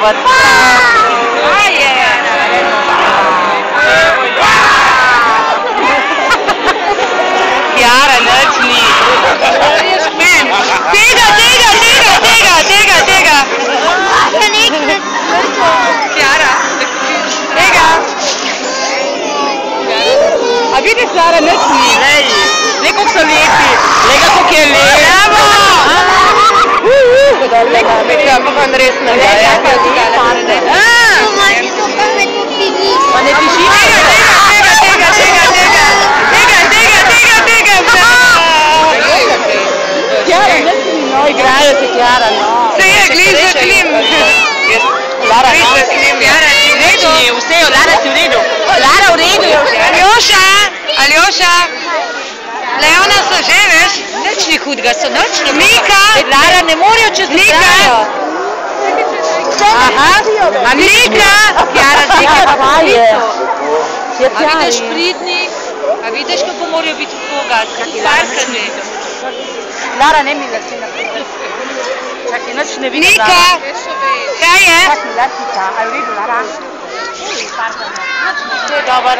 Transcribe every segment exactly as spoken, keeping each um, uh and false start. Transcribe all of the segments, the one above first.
dober. Kjara, nič ni. Tega, tega, tega, tega, tega, tega. Kjara, tega. A vidiš, Kjara, nič ni, lej. Lej, koliko so lepi. Lej ga, koliko je lep. Bravo! Lej, koliko je lep, pa vam res ne gre. Pa ne piši. Tega, tega, tega, tega, tega. Tega, tega, tega, tega. Kjara, nič ni, no, igrajo se, Kjara, no. Se je, gliže klim. Lara, no. Kjara, si v redu? Vse je, Lara, si v redu. Lara, v redu je vse. Aljoša, Aljoša. Leona so že, veš? Nič ni hudega, so nič ni. Mika! Lara, ne morajo čez igrajo. Aha, Mika! Kjara, Mika pa je. A vidiš pridni? A vidiš, kako morajo biti koga? Parkani. Lara, ne mi da si naprej. Čakaj, nič ne vidim. Mika! Kaj je? Čakaj, da si ta. A je v redu, Lara? To je dober.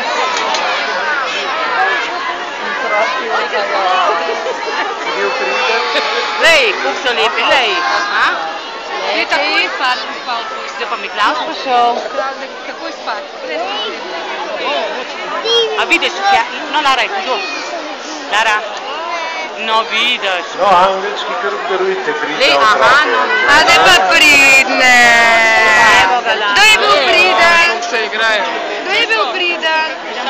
Lej, kako so lepi, lej. Je tako je spat spal. Zdaj pa Miklavz pošel. Tako je spat. A vidiš, no Lara je hudo. Lara, no vidiš. No, angelčki, kar obdarujte, pridne. Lej, aha, no. A ne pa pridne. Kdo je bil priden? Se igrajo. Kdo je bil priden?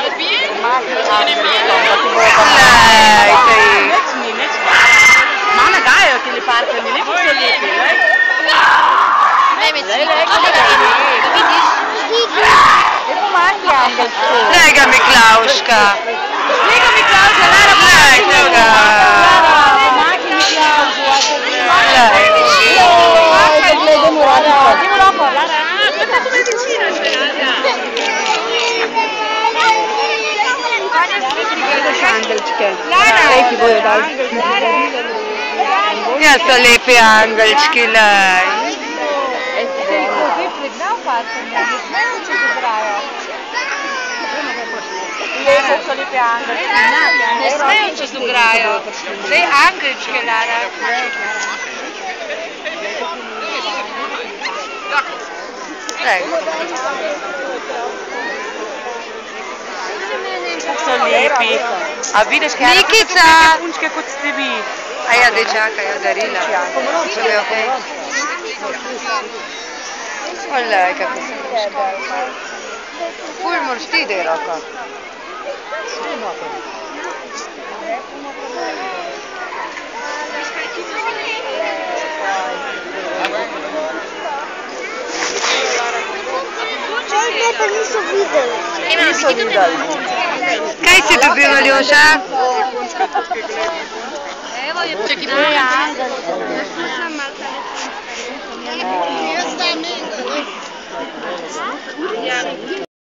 Mama dajo tili parkami, lepo so lepi, lej? Lej, lej, lej, vidiš? Lepo manjki angelčko. Lej ga Miklavžka. Lej ga Miklavžka, Lara, lej ga. Manjki Miklavžu. Lej. Gledamo Lara. Gledamo ropo, Lara. Kako medicinaš, Lara? Angelčke. Lej, ki bojo dali. Ja, so lepi angelčki, lej. Lepo so lepi angelčki. Ne smejo, če se igrajo. Lej, angelčke, Lara. Lej. So lepi. A vidiš, kaj je take punčke, kot ste vi? A ja, dej čakaj, ja, darila. Olej, kako se muška. Ful moraš ti, dej roko. Ne, pa niso videli. Niso videli. Kaj si dobil, Aljoša?